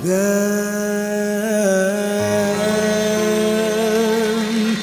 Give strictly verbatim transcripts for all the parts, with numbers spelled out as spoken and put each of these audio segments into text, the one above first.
Then,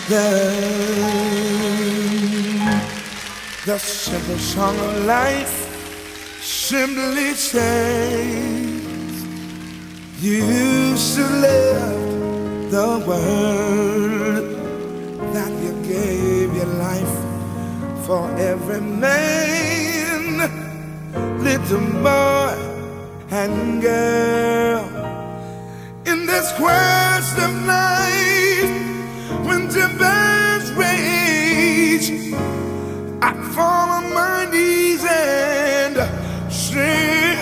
then, the simple song of life simply says, you used to live the world that you gave your life for every man, little boy and girl. In this quest of life, when tempers rage, I fall on my knees and say,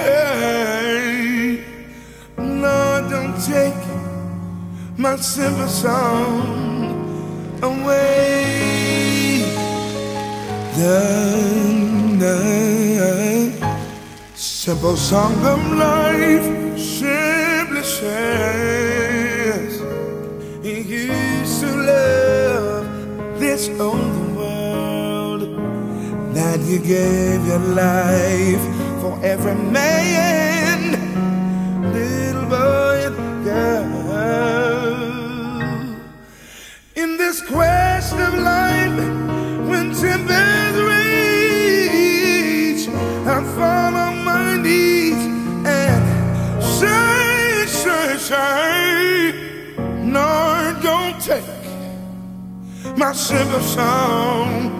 Lord, don't take my simple song away. The, the simple song of life simply says, you used to love this old world, that you gave your life for every man, little boy and girl. In this quest of life, when tempers rage, I fall on my knees and say, say, say, Lord, don't take my simple song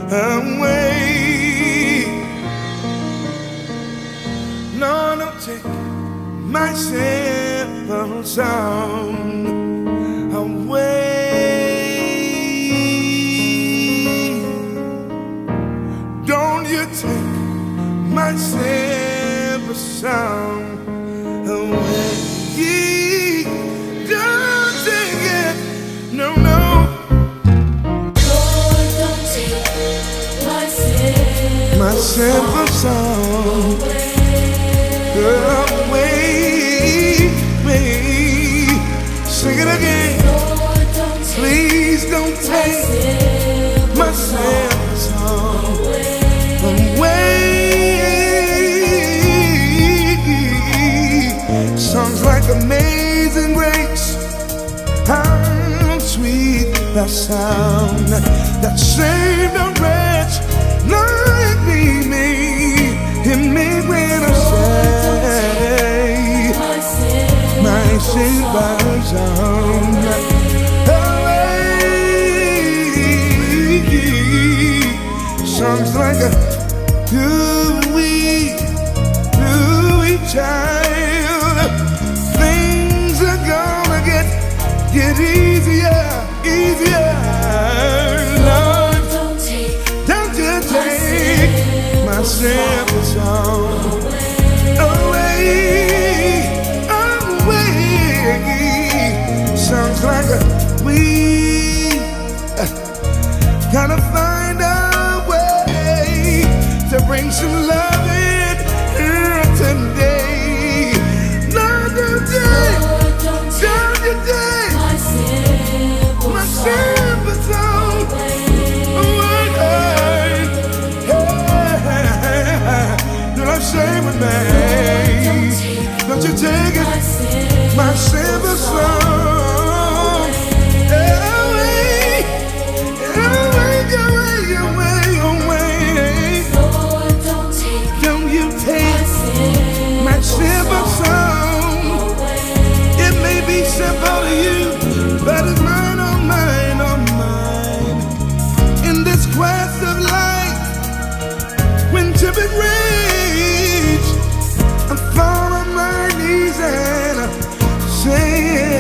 away. Lord, don't take my simple song away. Don't you take my simple song away. Don't take it, no, no. Lord, don't take my simple, my simple song away. Away, away. Sing it again. Lord, don't take Please don't take my simple song away. Songs like Amazing Grace, how sweet the sound that saved a wretch like me, me. It made when I say my simple song away. Songs like a gooey, gooey child. Things are gonna get get easier, easier. Lord, don't take, don't you take my simple song away, away. Sounds like a we gotta find a way to bring some love in here today. Lord, don't take, don't you take my simple, my simple song away. Don't I say with me? Don't you take it, my simple song away, away, away, away, away. Lord, don't take, don't you take my simple song. It may be simple to you, but it's mine, oh mine, oh mine. In this quest of life, when tempest rage, I fall on my knees and I say,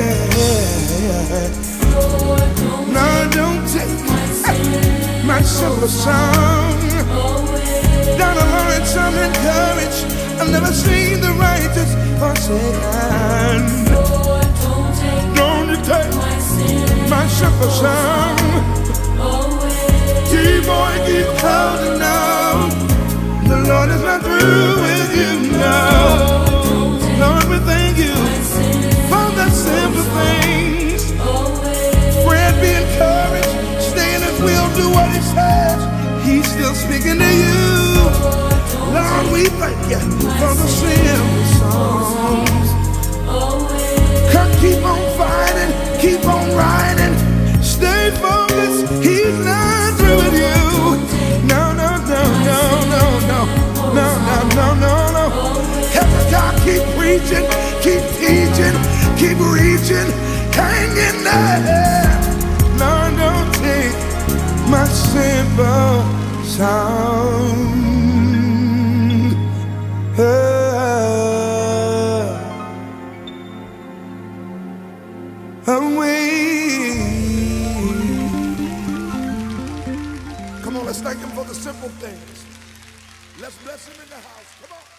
Lord, don't no, don't take my simple, my simple song. Down alone and some encourage, I've never seen the righteous forsaken. Lord, don't take, Don't you take my simple, my simple song away. keep boy, keep holding on. The Lord is not through with you now. Lord, we thank you for the simple things. Friend, be encouraged, stay in his will, do what he says. He's still speaking to you. Lord, we thank you for the simple songs. preaching, keep teaching, keep reaching, hang in there. No, don't take my simple sound uh, away. Come on, let's thank him for the simple things. Let's bless him in the house. Come on.